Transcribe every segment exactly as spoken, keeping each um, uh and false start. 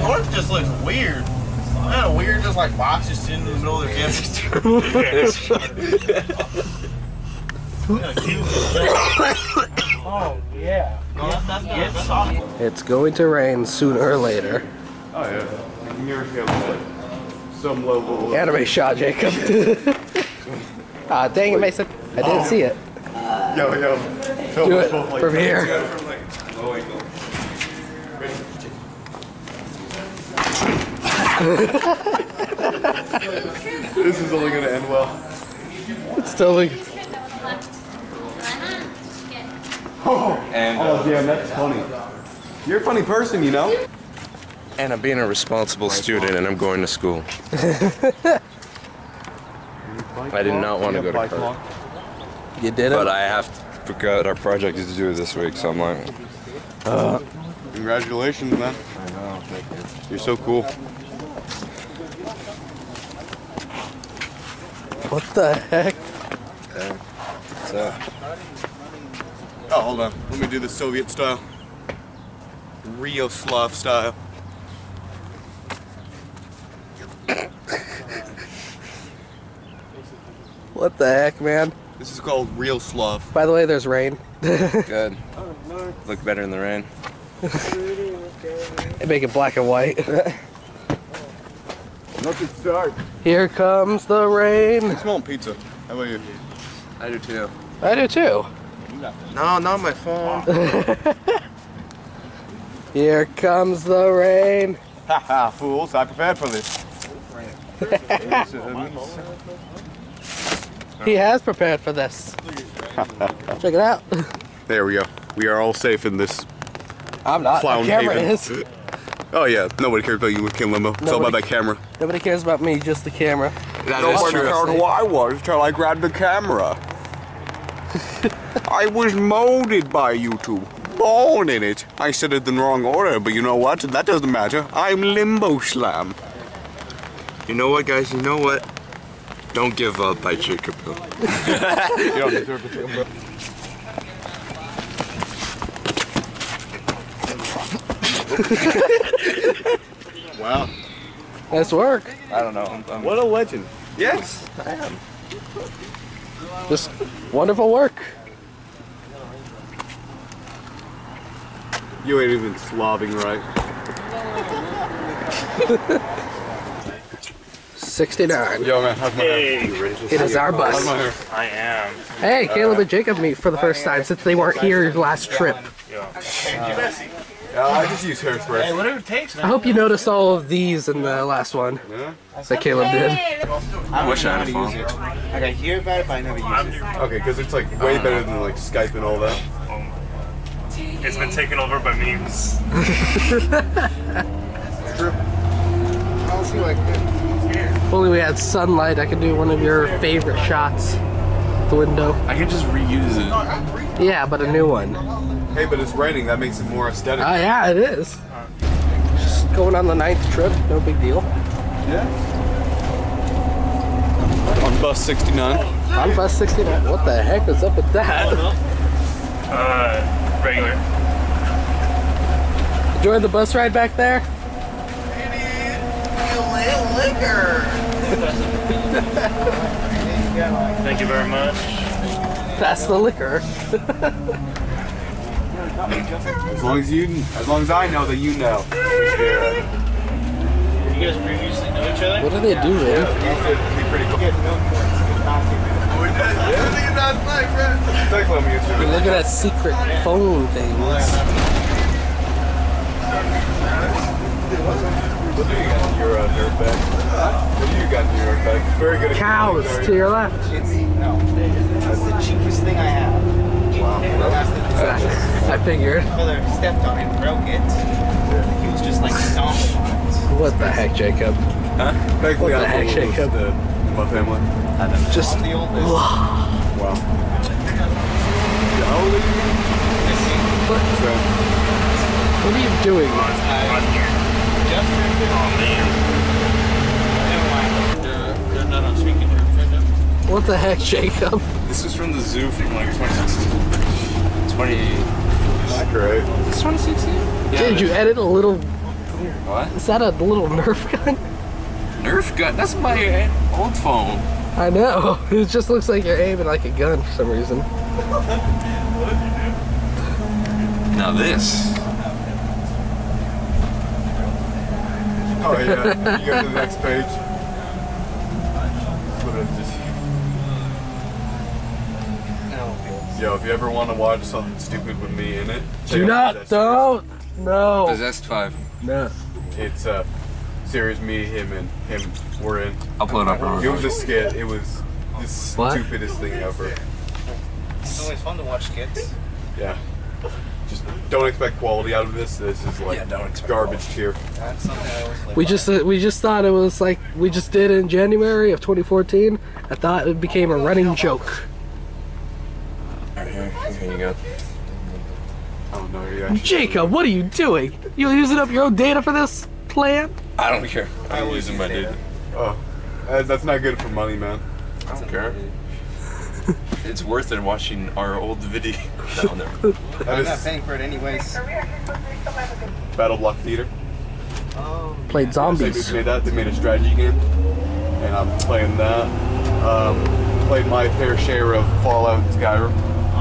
North just looks weird. Kind of weird, just like boxes sitting in the middle of their campus. Oh, yeah. Yes, that's, that's, that's awesome. It's going to rain sooner or later. Oh, yeah. You're like some level. Anime shot, Jacob. Ah, dang it, Mason. I didn't Oh. see it. Yo, yo. Film Do us it both like from that. here. From like low angle. This is only gonna end well. It's totally. Oh, and, uh, oh damn, that's funny. You're a funny person, you know? And I'm being a responsible student and I'm going to school. I did not want to go to Kurt. You did it? But I have to, forgot our project is due this week, so I'm like... Uh, Congratulations, man. I know, thank you. You're so cool. What the heck? Yeah. What's up? Oh, hold on. Let me do the Soviet style. Rio Slav style. What the heck, man? This is called Real Slav. By the way, there's rain. Good. Look better in the rain. They make it black and white. Nothing start. Here comes the rain. I smell pizza. How about you? I do too. I do too. No, not my phone. Here comes the rain. Haha, fools. I prepared for this. He has prepared for this. Check it out. There we go. We are all safe in this I'm not. clown The camera haven. is. Oh yeah, nobody cares about you with Kim Limbo. It's all about that camera. Nobody cares about me, just the camera. That Nobody cared who I was until I grabbed the camera. I was molded by YouTube. Born in it. I said it in the wrong order, but you know what? That doesn't matter. I'm Limbo Slam. You know what, guys? You know what? Don't give up by Jacob Hill. You don't deserve to bro. Wow. Nice work. I don't know. I'm, I'm, What a legend. yes, I am. Just wonderful work. You ain't even Slaving right. sixty-nine. Yo man, how's my hair? It is our bus. How's my hair? I am. Hey, Caleb and Jacob meet for the first time since they weren't here last trip. Yeah, I just use hairspray. Hey, whatever it takes, I man. hope you noticed all of these in the last one Yeah? that Caleb did. I wish I had a phone. Like, I hear about it, but I never use it. Okay, because it's like way better than like Skype and all that. It's been taken over by memes. If only we had sunlight, I could do one of your favorite shots. The window. I can just reuse it. Yeah, but a new one. Hey, but it's raining. That makes it more aesthetic. Oh yeah, it is. Just going on the ninth trip, no big deal. Yeah. On bus sixty-nine. On bus sixty-nine. What the heck is up with that? Uh, regular. Enjoy the bus ride back there? Thank you very much. That's the liquor. As long as you, as long as I know that you know. You guys previously know each other? What are they doing? Be pretty cool. You're looking at secret phone things. What do you got in your uh, nerd bag? What do you got in your nerd bag? Very good. at Cows keeping it to your left. It's, no, that's the cheapest thing I have. Wow. I figured. My mother stepped on it and broke it. He was just like stomping on it. What the heck, Jacob? Huh? Thankfully, What the I'm heck, the oldest Jacob? uh, in my family. Just. I'm the oldest. Wow. What, what are you doing? I just turned fifteen. Never mind. They're, they're not on speaking terms right now. What the heck, Jacob? This is from the zoo from like twenty sixteen. twenty... That's great. Is this twenty sixteen? Yeah, Did you edit a little What? Is that a little Nerf gun? Nerf gun? That's my old phone. I know. It just looks like you're aiming like a gun for some reason. Now this. Oh yeah, you go to the next page. What is this? Yo, if you ever want to watch something stupid with me in it, check Do out not, Possessed don't, no. Possessed five. No. Series. It's a series me, him, and him were in. Upload up. It was a skit. It was the stupidest thing ever. It's always fun to watch skits. Yeah. Just don't expect quality out of this. This is like Yeah, don't expect garbage tier. That's something I always like. We just uh, we just thought it was like we just did in January of twenty fourteen. I thought it became a running joke. Alright, here, here you go. Oh no, you actually. Jacob, what are you doing? You using up your own data for this plan? I don't care. I'm using my data. Oh, that- that's not good for money, man. I don't care. It's worth it watching our old video. No, never. That I'm not is paying for it anyways. Battle Block Theater. Oh. Played They zombies. made that. They made a strategy game, and I'm playing that. Um, played my fair share of Fallout and Skyrim.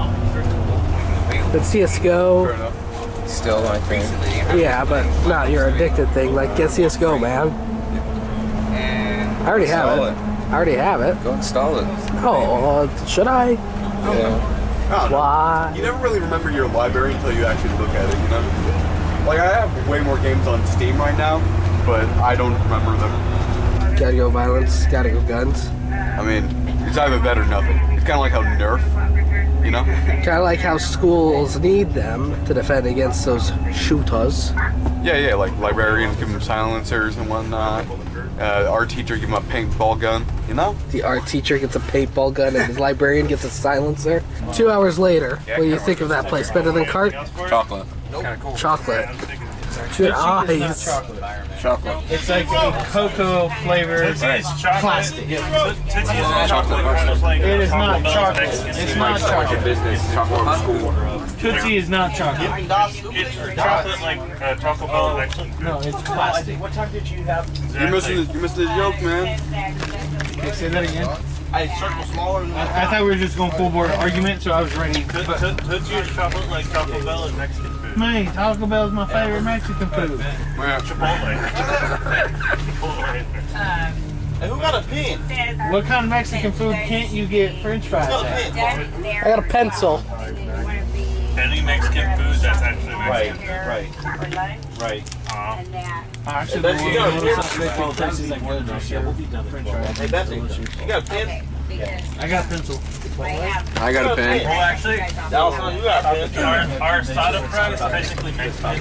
But C S G Fair O, enough. Still, I think. yeah, but not your addicted thing. Like get C S G O, man. And I already have Install it. I already have it. Go install it. Oh, should I? Yeah. I don't know. Why? You never really remember your library until you actually look at it, you know? Like, I have way more games on Steam right now, but I don't remember them. Gotta go violence. Gotta go guns. I mean, it's either that or nothing. It's kind of like how Nerf, you know? Kind of like how schools need them to defend against those shooters. Yeah, yeah, like librarians give them silencers and whatnot. Uh, our teacher give them a paintball gun, you know? The art teacher gets a paintball gun and the librarian gets a silencer. Two hours later, what do you think of that place? Better than Cart? Chocolate. Chocolate. Good eyes. Chocolate. it's like a cocoa flavored plastic. Chocolate. It is not chocolate. It's not chocolate. Business. Chocolate school. Tootsie is not chocolate. It's chocolate like uh, Taco Bell Mexican food. No, it's plastic. What time did you have? You're missing, the, you're missing the joke, man. Okay, say that again. I circle smaller than I, I thought we were just going full board argument, so I was ready. Toot- Toot- Tootsie is chocolate like Taco Bell is Mexican food. Man, Taco Bell is my favorite Mexican food. Chipotle. Chipotle. Hey, who got a pen? What kind of Mexican food can't you get French fries at? I got a pencil. Any Mexican food that's actually Mexican. Right, right. Uh, Actually, That's- you got a pen? places like French fries. Hey, Betsy, you got a pen? I got pencil. I got a pen. well, actually, Allison, you got a pen? our, our sada fries is basically Mexican.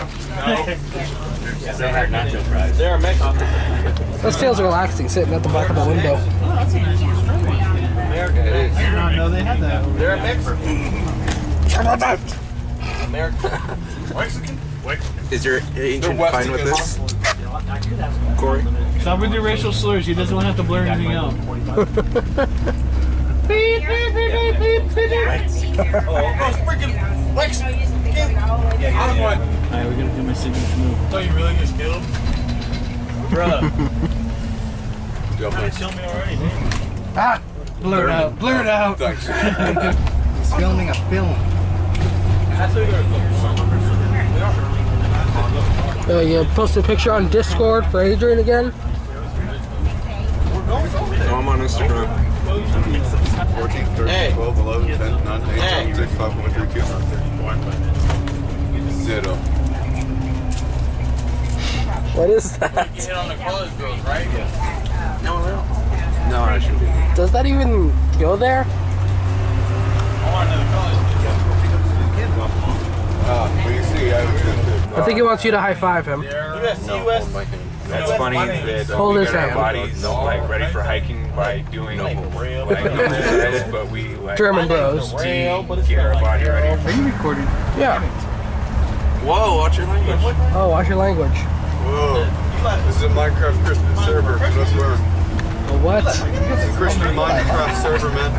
They have nacho fries. They're Mexican. This feels relaxing sitting at the back of the window. American. I did not know they had that. They're Mexican. American. Mexican? Mexican. Is your agent fine with this? Corey? Stop with your racial slurs. He doesn't want to have to blur anything out. Beep, beep, beep, beep, beep, beep, beep. Oh, freaking Mexican. Alright, we're gonna do my signature move. thought you really just killed? Bruh. Yo, You thanks. killed me already, man. Ah! Blur it out. Blur it out. Thanks. He's filming a film. Uh, you post a picture on Discord for Adrian again? No, I'm on Instagram. fourteen, thirteen, twelve, eleven, ten, nine, eight, seven, six, five, four, three, two. Zero. What is that? Hit on the college girls, right? No, I shouldn't be. Does that even go there? Ah, but you see, I was good too. I think he wants you to high five him. U S C U S. That's funny that Hold we his got our hand. bodies like ready for hiking by doing like exercise, but we like German bros. to get our body ready. Are you recording? Yeah. Whoa, watch your language. Oh, watch your language. Whoa. This is a Minecraft Christian server. No swearing. A what? This is a Christian Minecraft server, man.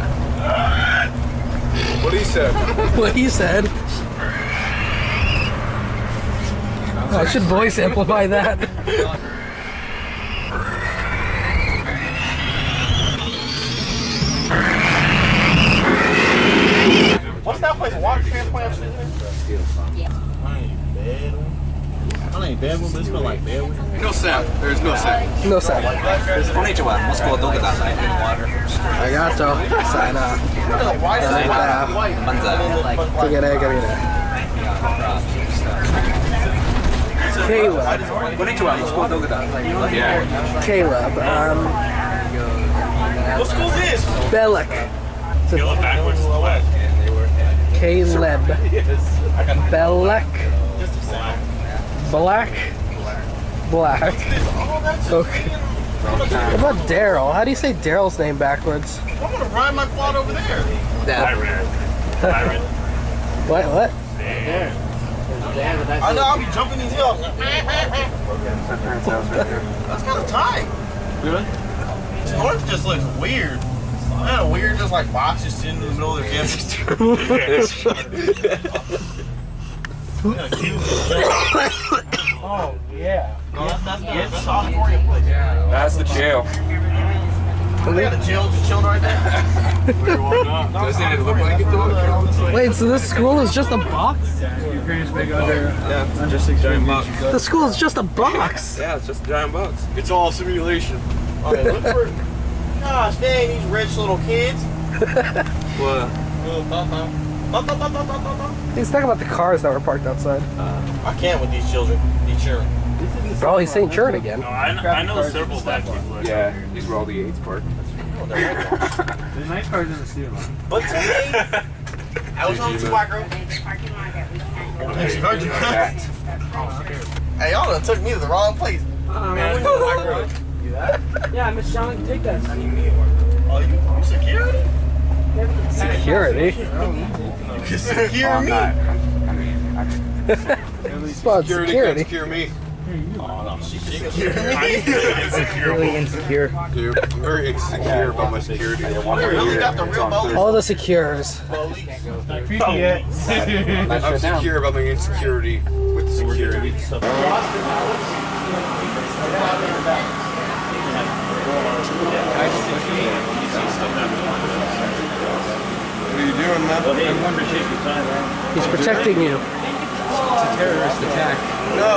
What he said. What he said. I should voice amplify that. What's that place? Water transplant? Yeah. I ain't bad. I ain't bad one, but it smells like bad one. No sound. There's no sound. No sound. Konnichiwa, Moscow Dogadasai. Arigato. Sayonara. Banzai. Kagere, kagere. Caleb. Konnichiwa, Moscow Dogadasai. Yeah. Caleb. Um, What school's this? Belek. Caleb backwards to the left. Caleb. Belek. Black. Black. Okay. What about Daryl? How do you say Daryl's name backwards? I'm gonna ride my quad over there. Byron. Byron. What? What? I know, I'll be jumping these hills. That's kind of tight. Really? This north just looks weird. Kind of weird, just like boxes sitting in the middle of their campus. Oh, yeah. No, that's, that's, that's, that's auditorium place. That's the jail. They got a jail just chilling right there. Doesn't it look like it though? Wait, so this school is just a box? Yeah, just a giant box. The school is just a box. Yeah, it's just a giant box. It's all simulation. Alright, look for. Gosh dang, these rich little kids. What? He's talking about the cars that were parked outside. I can't with these children. These children. Oh, he's saying churn again. No, I, I know several black people. Yeah, these were all the eights parked. The nice cars in the steel line. But to me, I was on two white girls. Hey, y'all done took me to the wrong place. Man, we got white girls. Yeah, Miss Sean can take that. Oh, you, you security? Security? You can secure me. Spot security. Secure me. Oh, no, she can secure me. Really insecure. Very insecure about my security. I really got the real boat. All the secures. I'm secure about my insecurity with security. What are you doing, man? He's protecting you. It's a terrorist attack. No.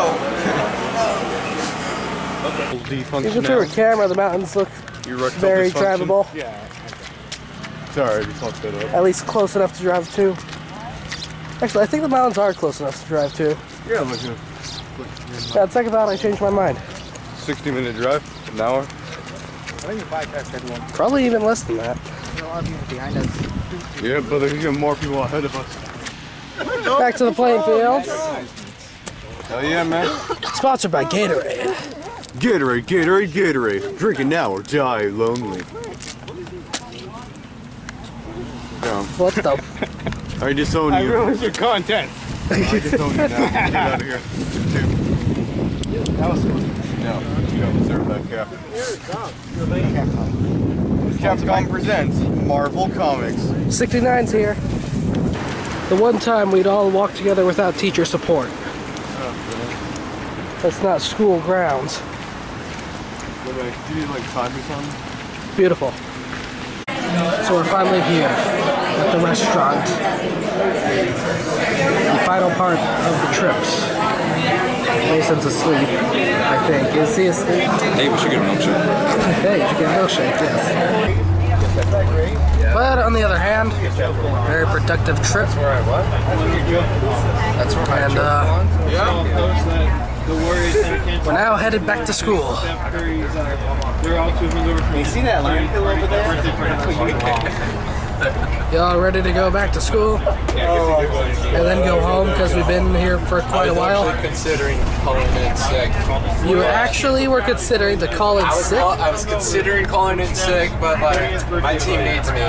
Even through a camera, the mountains look very drivable. Yeah. Sorry, I just fucked that up. At least close enough to drive to. Actually, I think the mountains are close enough to drive to. Yeah, look here. Yeah, second thought, I changed my mind. sixty minute drive, an hour. Probably even less than that. Yeah, but there's even more people ahead of us. Back to the playing fields. Hell yeah, man. Sponsored by Gatorade. Gatorade, Gatorade, Gatorade. Drink it now or die lonely. Dumb. What the? I disown you. I ruined your content. I disown you now. Get out of here. That was fun. No, you don't deserve that cap. Capcom presents Marvel Comics. sixty-nine's here. The one time we'd all walk together without teacher support. That's not school grounds. Do you need like time or something? Beautiful. So we're finally here at the restaurant. The final part of the trips. Mason's asleep, I think. Is he asleep? Hey, we should get a milkshake. Hey, you should get a milkshake, yes. But on the other hand, very productive trip. That's where I what? That's where my And uh, we're now headed back to school. You see that landfill over there? Y'all ready to go back to school? And then go home because we've been here for quite a while? I was considering calling in sick. You actually were considering to call in I was, sick? call, I was considering calling in sick, but like my team needs me.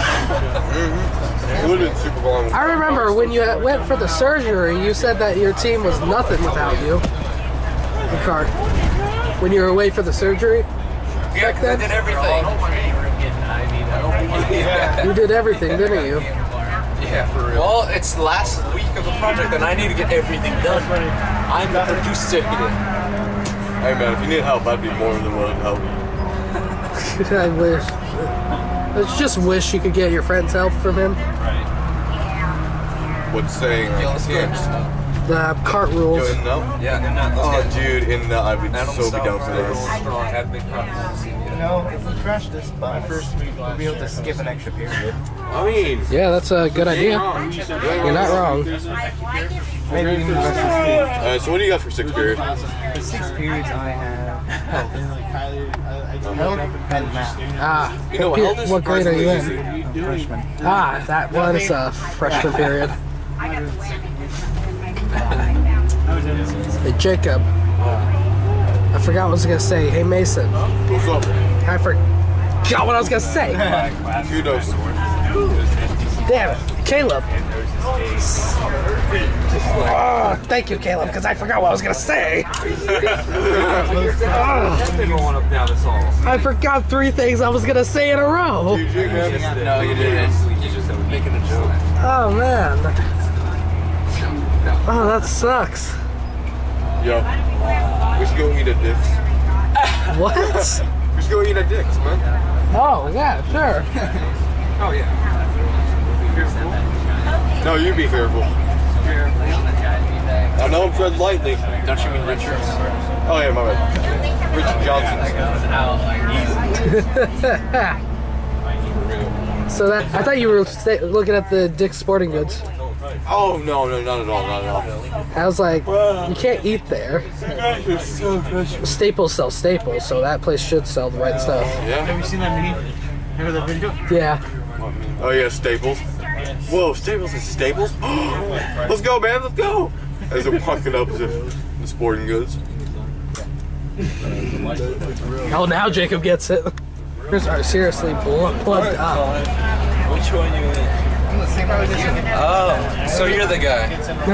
I remember when you went for the surgery, you said that your team was nothing without you. Ricard, when you were away for the surgery? Yeah, because I did everything. You did everything, didn't you? Yeah. Yeah, for real. Well, it's the last week of the project and I need to get everything done. I'm the producer. Hey man, if you need help, I'd be more than willing to help. I wish. I just wish you could get your friend's help from him. What's saying? Yeah. The cart rules. Yo, in now? Yeah, they're not. Oh, dude, in now, I would Adam so be South down for are this. strong, have big problems. You know, if we crash this by first week, we'll be able to skip an extra period. I mean, Yeah, that's a good idea. You're not wrong. Maybe we can do rest of uh, so what do you got for sixth period? the six periods I have health. Health and math. Ah, You know, computer- health is what grade are you surprisingly in? easy. I'm freshman. Ah, that was a freshman period. Hey, Jacob. I forgot what I was gonna say. Hey, Mason. What's up? I forgot what I was gonna say. Kudos. Damn it, Caleb. Oh, thank you, Caleb, because I forgot what I was gonna say. Oh, Going up down this hall. I forgot three things I was gonna say in a row. No, you didn't. You just were making a joke. Oh man. Oh, that sucks. Yo, we should go eat at Dick's. What? We should go eat at Dick's, man. Oh yeah, sure. Oh, yeah. No, you be careful. I know I'm tread lightly. Don't you mean Richards? Oh yeah, my bad. Richard Johnson. So that I thought you were sta looking at the Dick's Sporting Goods. Oh no, no, not at all, not at all. I was like, you can't eat there. Staples sell Staples, so that place should sell the right stuff. Yeah. Have you seen that meme? Remember that video? Yeah. Oh yeah, Staples. Whoa, Staples is Staples? Let's go, man, let's go! As they're walking up to the Sporting Goods. Oh, now Jacob gets it. Yours are seriously bl- plugged up. Which one you in? I'm the same position. Oh, so you're the guy.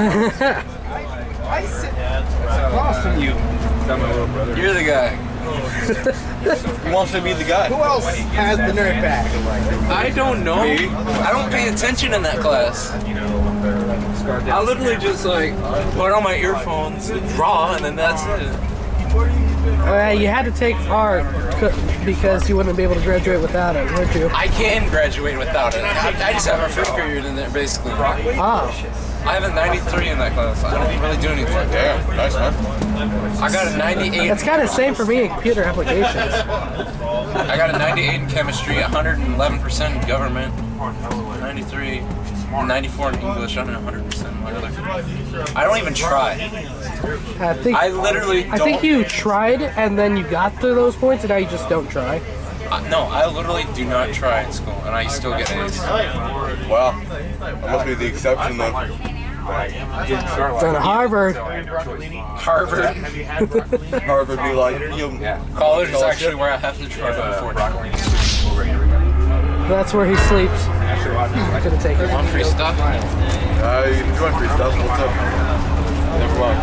Across from you. You're the guy. Who wants to be the guy? Who else has the nerd bag? I don't know. Me? I don't pay attention in that class. I literally just like put on my earphones and draw, and then that's it. Uh, you had to take art c- because you wouldn't be able to graduate without it, would you? I can graduate without it. I, I just have a free period in there, basically. Oh. I have a ninety-three in that class. I don't really do anything. Damn, nice, man. I got a ninety-eight. It's kind of the same for me in computer applications. I got a ninety-eight in chemistry, one hundred eleven percent in government, ninety-three, ninety-four in English, and one hundred percent in my other. I don't even try. I think I literally I don't. think you tried and then you got through those points and now you just don't try. Uh, no, I literally do not try in school, and I still get A's. Wow. I must be the exception then. Then Harvard. Harvard. Harvard be like, you Yeah. College is actually where I have to try, unfortunately. That's where he sleeps. Could have taken Want free stuff? Uh, you can join free stuff. What's up? Never mind.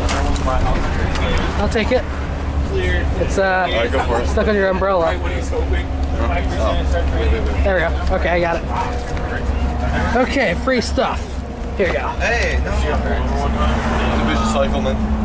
I'll take it. It's uh Alright, go for it. stuck on your umbrella. There we go. Okay, I got it. Okay, free stuff. Here you go. Hey, no. It's a vicious cycle, man.